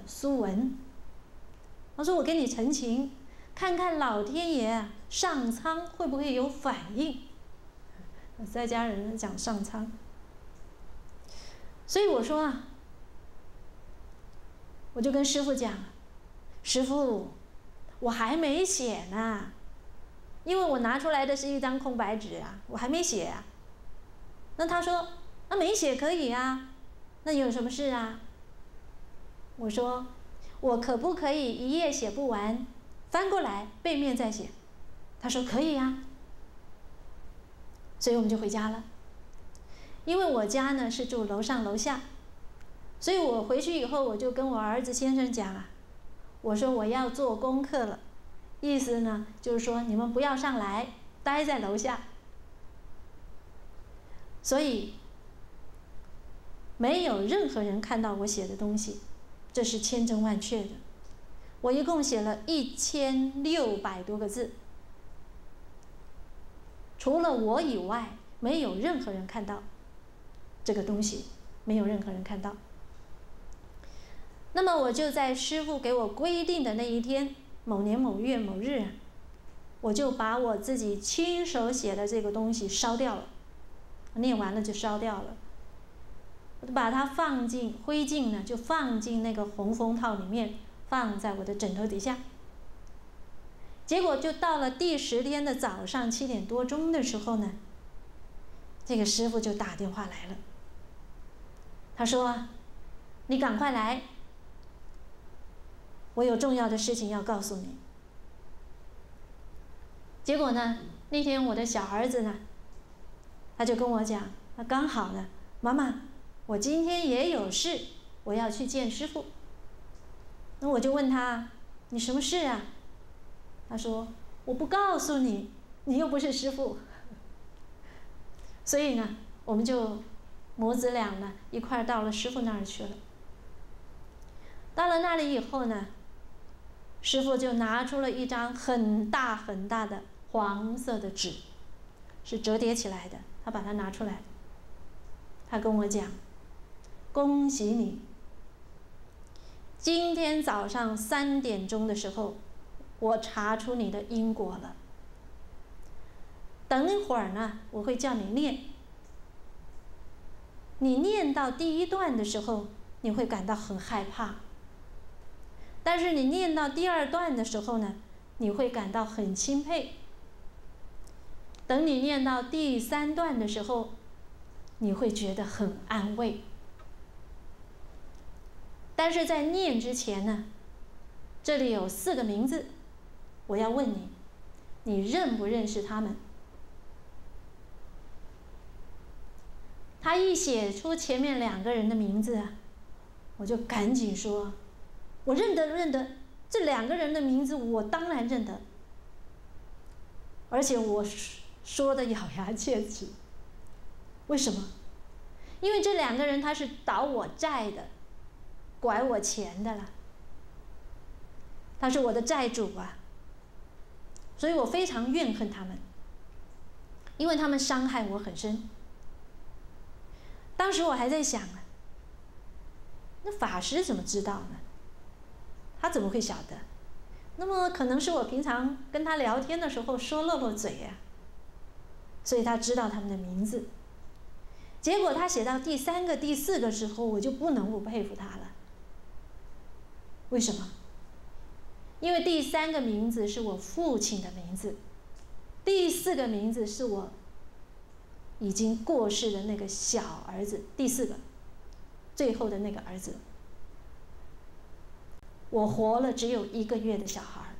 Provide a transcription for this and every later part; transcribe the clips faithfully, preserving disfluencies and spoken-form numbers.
苏文。我说我跟你陈情，看看老天爷上苍会不会有反应。在家人讲上苍，所以我说啊，我就跟师父讲，师父，我还没写呢，因为我拿出来的是一张空白纸啊，我还没写啊。那他说，那没写可以啊，那有什么事啊？我说，我可不可以一页写不完，翻过来背面再写？他说可以啊。所以我们就回家了。因为我家呢是住楼上楼下，所以我回去以后我就跟我儿子先生讲啊，我说我要做功课了，意思呢就是说你们不要上来，待在楼下。所以没有任何人看到我写的东西，这是千真万确的。我一共写了一千六百多个字，除了我以外，没有任何人看到这个东西，没有任何人看到。那么我就在师父给我规定的那一天，某年某月某日，我就把我自己亲手写的这个东西烧掉了，念完了就烧掉了。我就把它放进灰烬呢，就放进那个红封套里面，放在我的枕头底下。结果就到了第十天的早上七点多钟的时候呢，这个师父就打电话来了。他说：“你赶快来，我有重要的事情要告诉你。”结果呢，那天我的小儿子呢，他就跟我讲，他刚好呢，妈妈，我今天也有事，我要去见师父。那我就问他，你什么事啊？他说，我不告诉你，你又不是师父。所以呢，我们就母子俩呢一块到了师父那儿去了。到了那里以后呢，师父就拿出了一张很大很大的黄色的纸，是折叠起来的，他把它拿出来，他跟我讲，恭喜你，今天早上三点钟的时候，我查出你的因果了。等一会儿呢，我会叫你念。你念到第一段的时候，你会感到很害怕。但是你念到第二段的时候呢，你会感到很钦佩。等你念到第三段的时候，你会觉得很安慰。但是在念之前呢，这里有四个名字，我要问你，你认不认识他们？他一写出前面两个人的名字啊，我就赶紧说，我认得认得，这两个人的名字我当然认得，而且我说的咬牙切齿。为什么？因为这两个人他是倒我债的，拐我钱的了，他是我的债主啊，所以我非常怨恨他们，因为他们伤害我很深。当时我还在想啊，那法师怎么知道呢？他怎么会晓得？那么可能是我平常跟他聊天的时候说漏漏嘴呀、啊，所以他知道他们的名字。结果他写到第三个、第四个时候，我就不能不佩服他了。为什么？因为第三个名字是我父亲的名字，第四个名字是我已经过世的那个小儿子，第四个，最后的那个儿子。我活了只有一个月的小孩，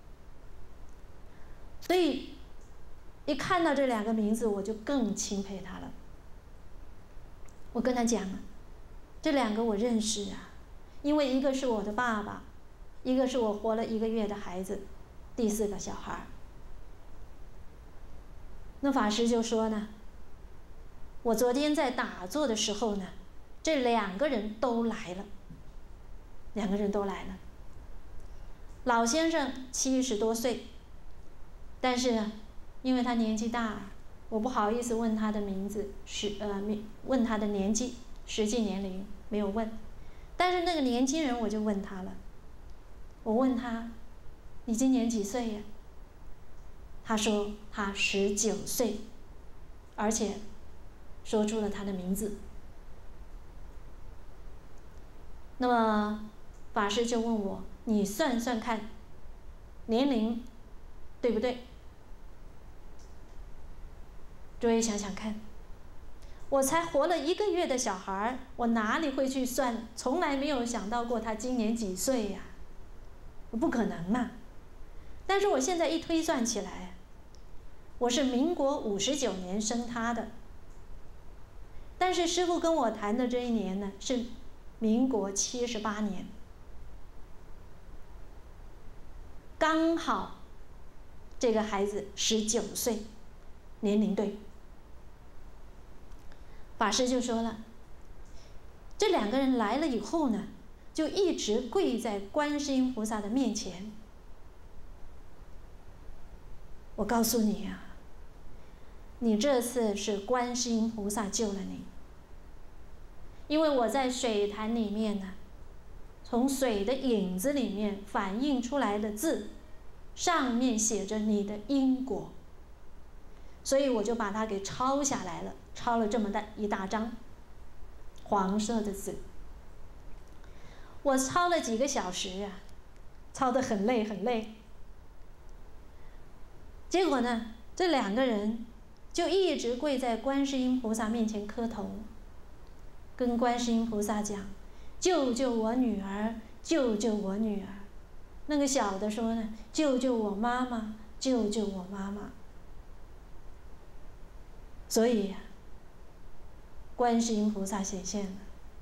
所以一看到这两个名字，我就更钦佩他了。我跟他讲了，这两个我认识啊，因为一个是我的爸爸，一个是我活了一个月的孩子，第四个小孩。那法师就说呢，我昨天在打坐的时候呢，这两个人都来了，两个人都来了。老先生七十多岁，但是呢，因为他年纪大，我不好意思问他的名字，实呃问他的年纪，实际年龄没有问。 但是那个年轻人，我就问他了，我问他，你今年几岁呀？他说他十九岁，而且说出了他的名字。那么法师就问我，你算算看，年龄对不对？诸位想想看，我才活了一个月的小孩，我哪里会去算？从来没有想到过他今年几岁呀，不可能嘛。但是我现在一推算起来，我是民国五十九年生他的，但是师父跟我谈的这一年呢，是民国七十八年，刚好这个孩子十九岁，年龄对。法师就说了，这两个人来了以后呢，就一直跪在观世音菩萨的面前。我告诉你呀、啊，你这次是观世音菩萨救了你，因为我在水潭里面呢，从水的影子里面反映出来的字，上面写着你的因果，所以我就把它给抄下来了，抄了这么大一大张黄色的字。我抄了几个小时啊，抄得很累很累。结果呢，这两个人就一直跪在观世音菩萨面前磕头，跟观世音菩萨讲：“救救我女儿，救救我女儿。”那个小的说呢：“救救我妈妈，救救我妈妈。”所以呀、啊，观世音菩萨显现了。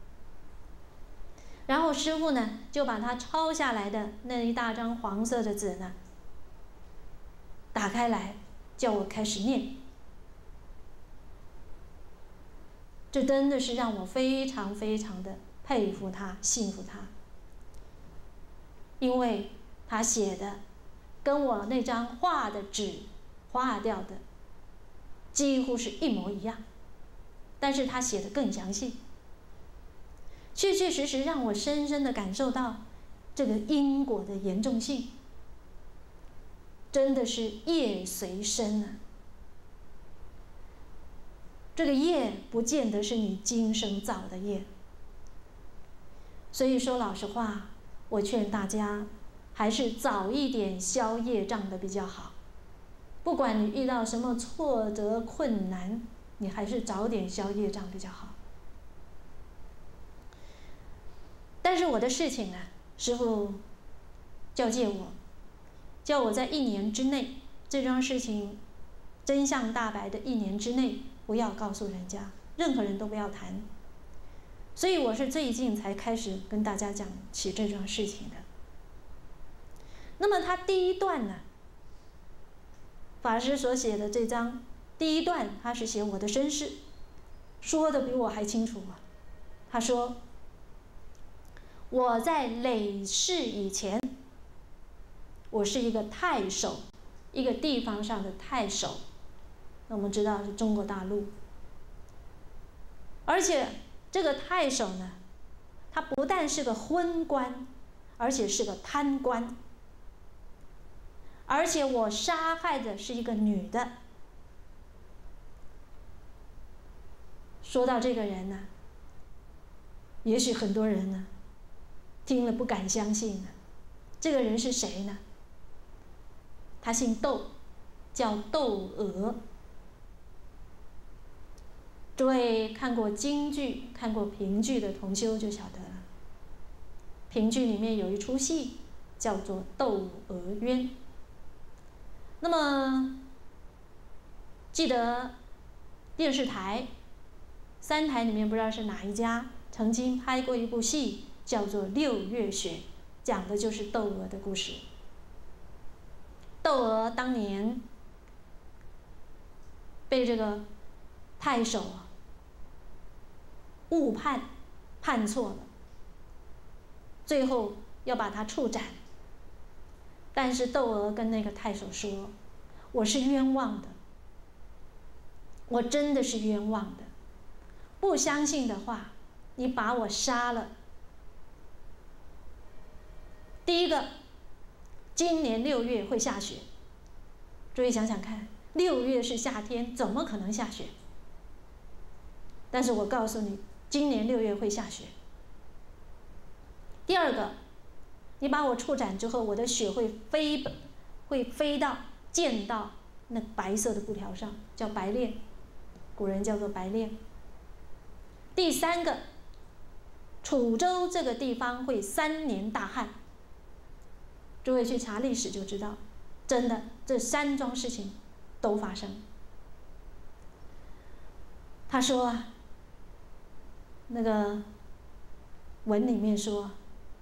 然后师父呢，就把他抄下来的那一大张黄色的纸呢，打开来，叫我开始念。这真的是让我非常非常的佩服他，信服他，因为他写的跟我那张画的纸画掉的几乎是一模一样，但是他写的更详细，确确实实让我深深的感受到这个因果的严重性，真的是业随身啊。这个业不见得是你今生造的业，所以说老实话，我劝大家还是早一点消业障的比较好。不管你遇到什么挫折困难，你还是早点消业障比较好。但是我的事情呢，师父教诫我，叫我在一年之内，这桩事情真相大白的一年之内，不要告诉人家，任何人都不要谈。所以我是最近才开始跟大家讲起这桩事情的。那么他第一段呢，法师所写的这章第一段，他是写我的身世，说的比我还清楚啊。他说，我在累世以前，我是一个太守，一个地方上的太守。那我们知道是中国大陆，而且这个太守呢，他不但是个昏官，而且是个贪官，而且我杀害的是一个女的。说到这个人呢，也许很多人呢听了不敢相信呢。这个人是谁呢？他姓窦，叫窦娥。诸位看过京剧、看过评剧的同修就晓得了。评剧里面有一出戏叫做《窦娥冤》。那么记得电视台三台里面不知道是哪一家曾经拍过一部戏，叫做《六月雪》，讲的就是窦娥的故事。窦娥当年被这个太守啊误判，判错了，最后要把他处斩。但是窦娥跟那个太守说：“我是冤枉的，我真的是冤枉的。不相信的话，你把我杀了， 第一个，今年六月会下雪。诸位想想看，六月是夏天，怎么可能下雪？但是我告诉你，今年六月会下雪。第二个，你把我处斩之后，我的血会飞，会飞到溅到那白色的布条上，叫白练，古人叫做白练。第三个，楚州这个地方会三年大旱。诸位去查历史就知道，真的这三桩事情都发生。他说啊，那个文里面说，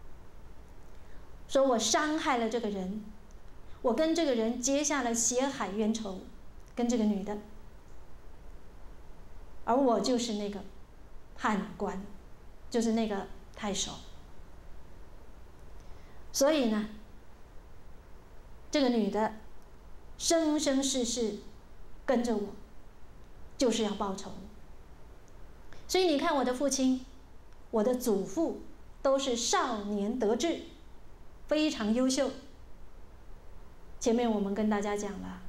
说我伤害了这个人，我跟这个人结下了血海冤仇，跟这个女的，而我就是那个判官，就是那个太守。所以呢，这个女的生生世世跟着我，就是要报仇。所以你看，我的父亲，我的祖父都是少年得志，非常优秀。前面我们跟大家讲了，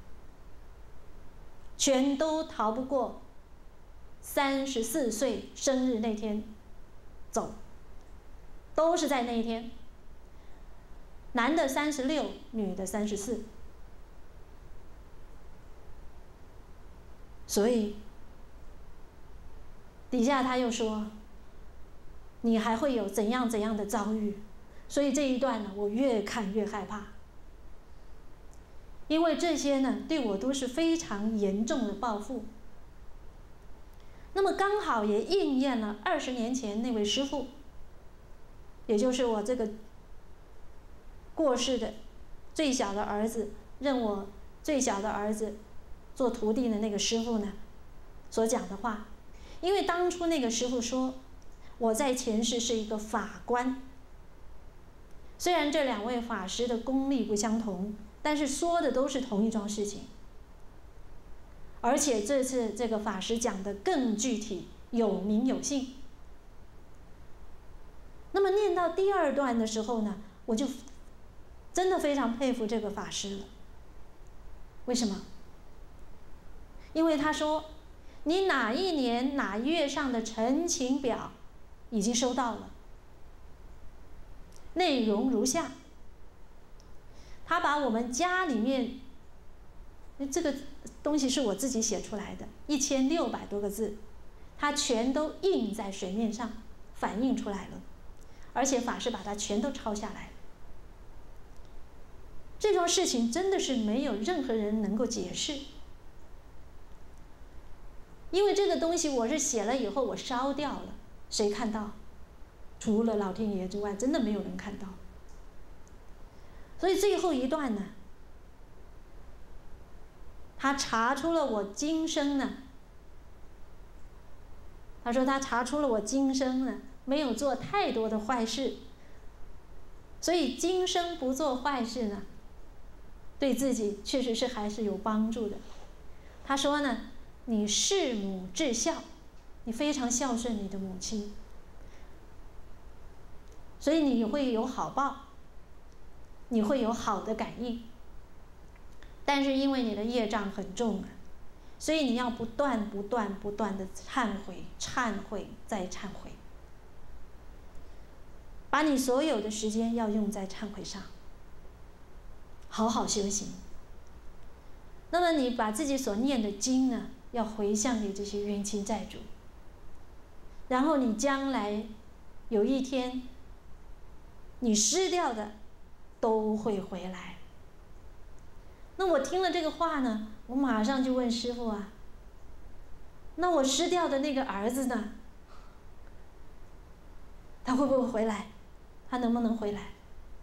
全都逃不过三十四岁生日那天走，都是在那一天。男的三十六，女的三十四。所以底下他又说，你还会有怎样怎样的遭遇。所以这一段呢，我越看越害怕，因为这些呢对我都是非常严重的报复。那么刚好也应验了二十年前那位师父，也就是我这个过世的最小的儿子，认我最小的儿子做徒弟的那个师父呢所讲的话。因为当初那个师父说，我在前世是一个法官，虽然这两位法师的功力不相同，但是说的都是同一桩事情。而且这次这个法师讲的更具体，有名有姓。那么念到第二段的时候呢，我就真的非常佩服这个法师了。为什么？因为他说，你哪一年哪一月上的陈情表已经收到了，内容如下。他把我们家里面，这个东西是我自己写出来的，一千六百多个字，他全都印在水面上，反映出来了，而且法师把它全都抄下来。这桩事情真的是没有任何人能够解释，因为这个东西我是写了以后我烧掉了，谁看到？除了老天爷之外，真的没有人看到。所以最后一段呢，他查出了我今生呢，他说他查出了我今生呢没有做太多的坏事，所以今生不做坏事呢，对自己确实是还是有帮助的。他说呢，你事母至孝，你非常孝顺你的母亲，所以你会有好报，你会有好的感应。但是因为你的业障很重啊，所以你要不断不断不断的忏悔，忏悔再忏悔，把你所有的时间要用在忏悔上，好好修行。那么你把自己所念的经呢，要回向给这些冤亲债主，然后你将来有一天你失掉的都会回来。那我听了这个话呢，我马上就问师父啊，那我失掉的那个儿子呢，他会不会回来？他能不能回来？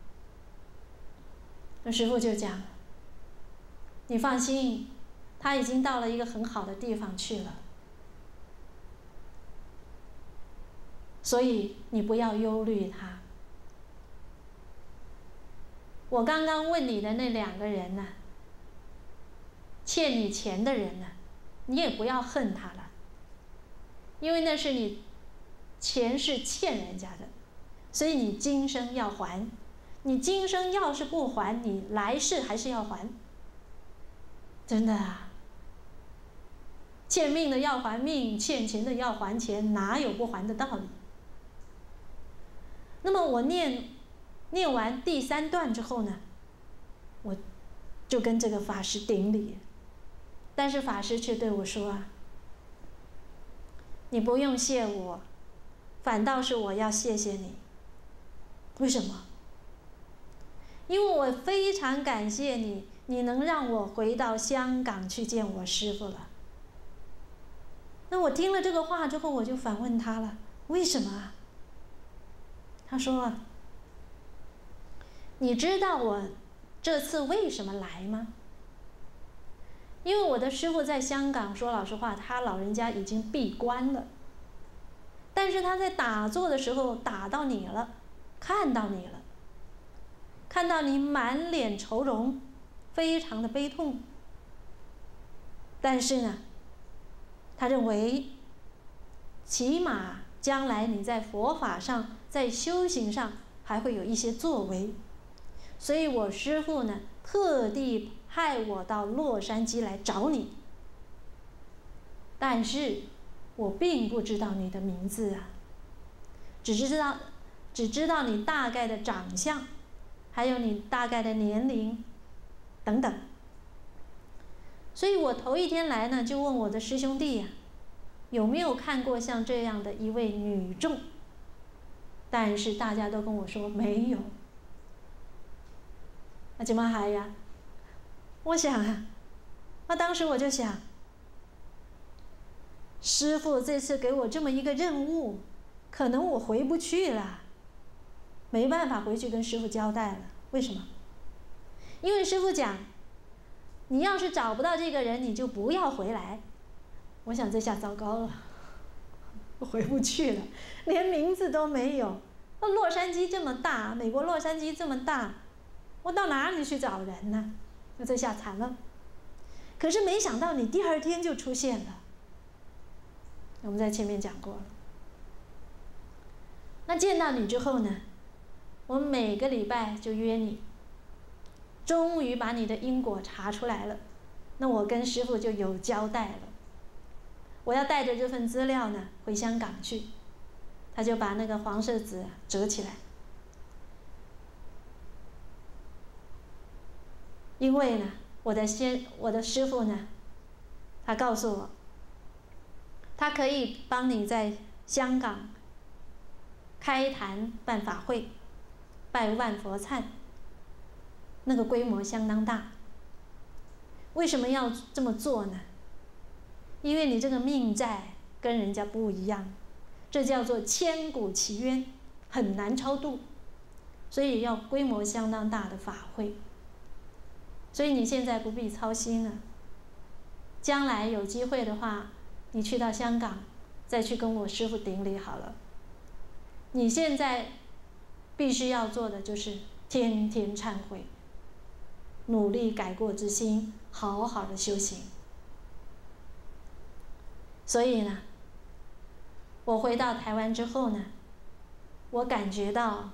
那师父就讲，你放心，他已经到了一个很好的地方去了，所以你不要忧虑他。我刚刚问你的那两个人呢，欠你钱的人呢，你也不要恨他了，因为那是你前世欠人家的，所以你今生要还。 你今生要是不还，你来世还是要还。真的啊，欠命的要还命，欠钱的要还钱，哪有不还的道理？那么我念念完第三段之后呢，我就跟这个法师顶礼，但是法师却对我说啊，你不用谢我，反倒是我要谢谢你。为什么？因为我非常感谢你，你能让我回到香港去见我师父了。那我听了这个话之后，我就反问他了，为什么啊？他说啊，你知道我这次为什么来吗？因为我的师父在香港，说老实话，他老人家已经闭关了，但是他在打坐的时候打到你了，看到你了，看到你满脸愁容，非常的悲痛。但是呢，他认为起码将来你在佛法上，在修行上还会有一些作为，所以我师父呢特地派我到洛杉矶来找你。但是我并不知道你的名字啊，只知道只知道你大概的长相，还有你大概的年龄等等。所以我头一天来呢，就问我的师兄弟呀、啊，有没有看过像这样的一位女众？但是大家都跟我说没有。那怎么还呀？我想啊，那当时我就想，师父这次给我这么一个任务，可能我回不去了，没办法回去跟师父交代了。为什么？因为师父讲，你要是找不到这个人，你就不要回来。我想这下糟糕了，我回不去了，连名字都没有。洛杉矶这么大，美国洛杉矶这么大，我到哪里去找人呢？那这下惨了。可是没想到你第二天就出现了，我们在前面讲过了。那见到你之后呢，我们每个礼拜就约你，终于把你的因果查出来了。那我跟师父就有交代了，我要带着这份资料呢回香港去。他就把那个黄色纸折起来，因为呢，我的先我的师父呢，他告诉我，他可以帮你在香港开坛办法会，拜万佛忏，那个规模相当大。为什么要这么做呢？因为你这个命债跟人家不一样。这叫做千古奇冤，很难超度，所以要规模相当大的法会。所以你现在不必操心了，将来有机会的话，你去到香港，再去跟我师父顶礼好了。你现在必须要做的就是天天忏悔，努力改过自新，好好的修行。所以呢，我回到台湾之后呢，我感觉到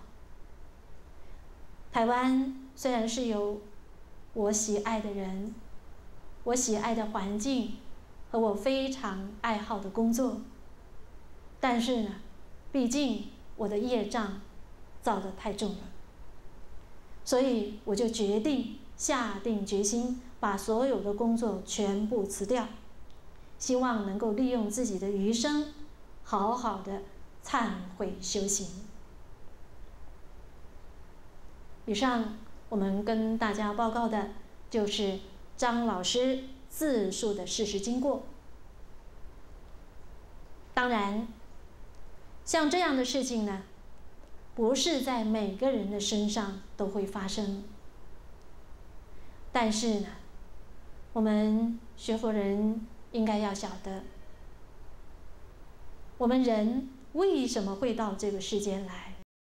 台湾虽然是有我喜爱的人，我喜爱的环境和我非常爱好的工作，但是呢，毕竟我的业障造得太重了，所以我就决定下定决心把所有的工作全部辞掉，希望能够利用自己的余生好好的忏悔修行。以上我们跟大家报告的就是张老师自述的事实经过。当然，像这样的事情呢，不是在每个人的身上都会发生。但是呢，我们学佛人应该要晓得，我们人为什么会到这个世间来？